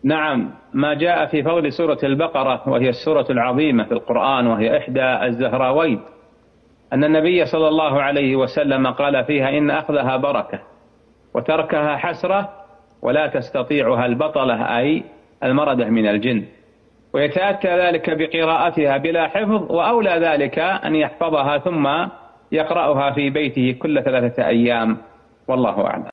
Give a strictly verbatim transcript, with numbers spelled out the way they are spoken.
نعم، ما جاء في فضل سورة البقرة، وهي السورة العظيمة في القرآن، وهي إحدى الزهراوين، أن النبي صلى الله عليه وسلم قال فيها: إن أخذها بركة وتركها حسرة، ولا تستطيعها البطلة، أي المردة من الجن. ويتأتى ذلك بقراءتها بلا حفظ، وأولى ذلك أن يحفظها ثم يقرأها في بيته كل ثلاثة أيام، والله أعلم.